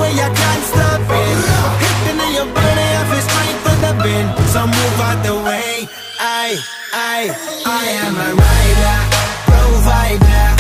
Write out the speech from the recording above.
way, I can't stop it. Hitting in your body, I feel straight for the bin. So move out the way. I am a rider, provider.